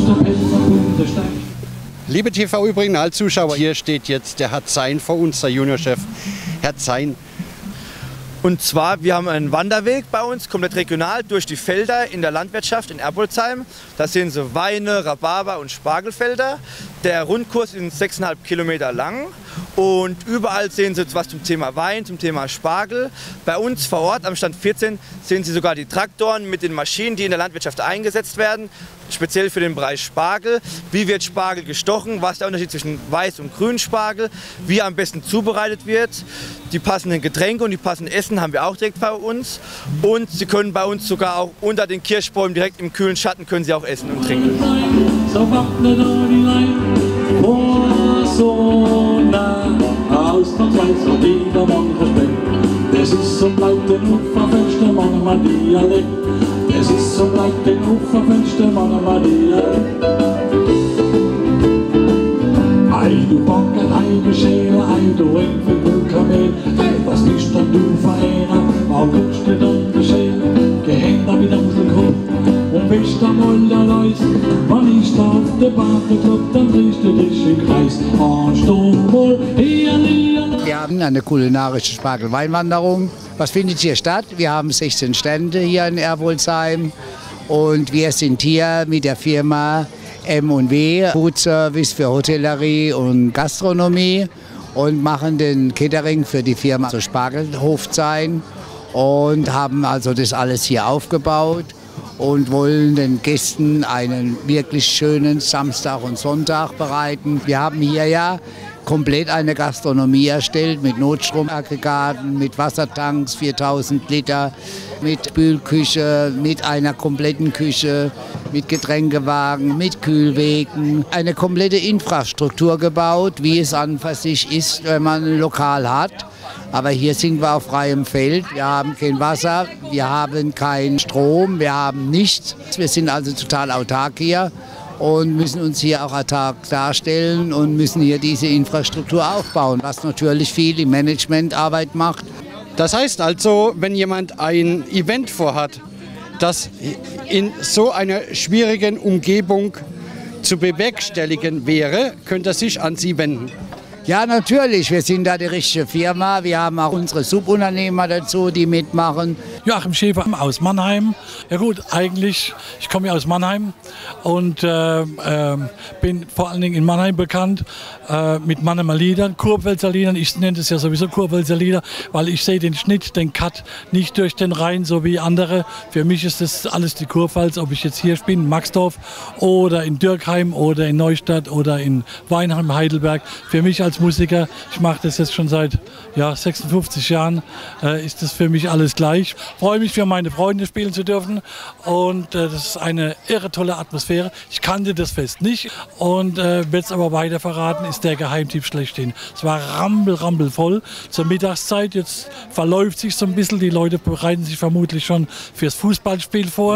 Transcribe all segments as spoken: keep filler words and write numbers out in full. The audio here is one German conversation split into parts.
Liebe T V-Original-Zuschauer, hier steht jetzt der Herr Zein vor uns, der Juniorchef. Herr Zein. Und zwar, wir haben einen Wanderweg bei uns, komplett regional, durch die Felder in der Landwirtschaft in Erbolzheim. Da sehen Sie Weine, Rhabarber und Spargelfelder. Der Rundkurs ist sechseinhalb Kilometer lang. Und überall sehen Sie was zum Thema Wein, zum Thema Spargel. Bei uns vor Ort am Stand vierzehn sehen Sie sogar die Traktoren mit den Maschinen, die in der Landwirtschaft eingesetzt werden, speziell für den Bereich Spargel. Wie wird Spargel gestochen? Was ist der Unterschied zwischen Weiß- und Grünspargel? Wie er am besten zubereitet wird? Die passenden Getränke und die passenden Essen haben wir auch direkt bei uns. Und Sie können bei uns sogar auch unter den Kirschbäumen direkt im kühlen Schatten können Sie auch essen und trinken. Es ist so bleibt den Uferfenster, machen wir Dialekt. Es ist so bleibt den Uferfenster, machen wir Dialekt. Ei, du Bockert, ei, du Schere, ei, du Enkel, du Kamel. Ei, was bist denn du für einer? Warum guckst du dann die Schere? Gehängt da wieder auf den Kopf und bist da wohl der Leus. Wenn ich da auf der Badeclub, dann drehst du dich im Kreis. Anst du wohl hier, hier. Wir haben eine kulinarische Spargel-Weinwanderung. Was findet hier statt? Wir haben sechzehn Stände hier in Erbolzheim und wir sind hier mit der Firma M und W, Food Service für Hotellerie und Gastronomie, und machen den Catering für die Firma zur Spargelhofzein und haben also das alles hier aufgebaut und wollen den Gästen einen wirklich schönen Samstag und Sonntag bereiten. Wir haben hier ja komplett eine Gastronomie erstellt mit Notstromaggregaten, mit Wassertanks, viertausend Liter, mit Spülküche, mit einer kompletten Küche, mit Getränkewagen, mit Kühlwegen. Eine komplette Infrastruktur gebaut, wie es an für sich ist, wenn man ein Lokal hat. Aber hier sind wir auf freiem Feld. Wir haben kein Wasser, wir haben keinen Strom, wir haben nichts. Wir sind also total autark hier und müssen uns hier auch autark darstellen und müssen hier diese Infrastruktur aufbauen, was natürlich viel die Managementarbeit macht. Das heißt also, wenn jemand ein Event vorhat, das in so einer schwierigen Umgebung zu bewerkstelligen wäre, könnte er sich an Sie wenden. Ja, natürlich. Wir sind da die richtige Firma. Wir haben auch unsere Subunternehmer dazu, die mitmachen. Joachim Schäfer aus Mannheim. Ja gut, eigentlich, ich komme ja aus Mannheim und äh, äh, bin vor allen Dingen in Mannheim bekannt äh, mit Mannheimer Liedern, Kurpfälzer Liedern. Ich nenne das ja sowieso Kurpfälzer Lieder, weil ich sehe den Schnitt, den Cut nicht durch den Rhein, so wie andere. Für mich ist das alles die Kurpfalz, ob ich jetzt hier bin, in Maxdorf oder in Dürkheim oder in Neustadt oder in Weinheim, Heidelberg. Für mich als Musiker, ich mache das jetzt schon seit ja, sechsundfünfzig Jahren, äh, ist das für mich alles gleich. Ich freue mich, für meine Freunde spielen zu dürfen und äh, das ist eine irre tolle Atmosphäre. Ich kannte das Fest nicht und äh, werde es aber weiter verraten, ist der Geheimtipp schlechthin. Es war rampel, rampel voll zur Mittagszeit, jetzt verläuft sich so ein bisschen, die Leute bereiten sich vermutlich schon fürs Fußballspiel vor.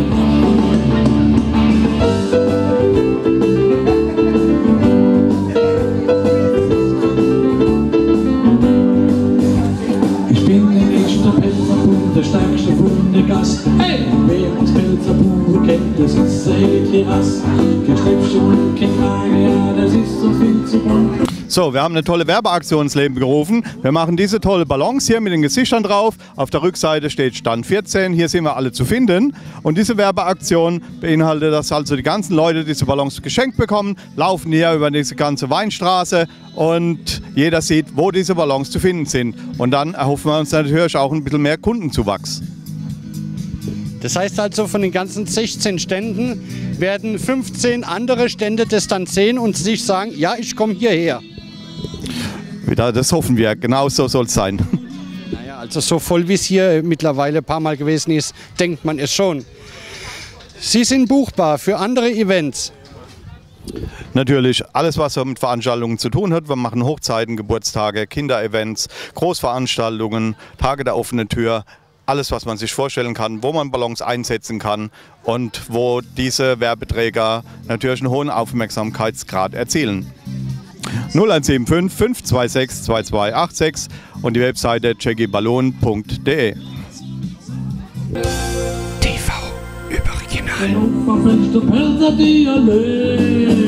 Der stärkste Fundegast. Hey, wer uns Pelzer pur kennt, das ist ein Edlirass. Kein Schläppchen und kein Krage, ja, das ist so viel zu bunt. So, wir haben eine tolle Werbeaktion ins Leben gerufen. Wir machen diese tolle Ballons hier mit den Gesichtern drauf. Auf der Rückseite steht Stand vierzehn. Hier sind wir alle zu finden. Und diese Werbeaktion beinhaltet, dass also die ganzen Leute diese Ballons geschenkt bekommen, laufen hier über diese ganze Weinstraße und jeder sieht, wo diese Ballons zu finden sind. Und dann erhoffen wir uns natürlich auch ein bisschen mehr Kundenzuwachs. Das heißt also, von den ganzen sechzehn Ständen werden fünfzehn andere Stände das dann sehen und sich sagen, ja, ich komme hierher. Ja, das hoffen wir, genau so soll es sein. Naja, also so voll wie es hier mittlerweile ein paar Mal gewesen ist, denkt man es schon. Sie sind buchbar für andere Events. Natürlich alles, was mit Veranstaltungen zu tun hat. Wir machen Hochzeiten, Geburtstage, Kinderevents, Großveranstaltungen, Tage der offenen Tür. Alles, was man sich vorstellen kann, wo man Ballons einsetzen kann und wo diese Werbeträger natürlich einen hohen Aufmerksamkeitsgrad erzielen. null eins sieben fünf, fünf zwei sechs, zwei zwei acht sechs und die Webseite jegiballon punkt de. T V Original. Ein Opferfenster pelzert die Allee.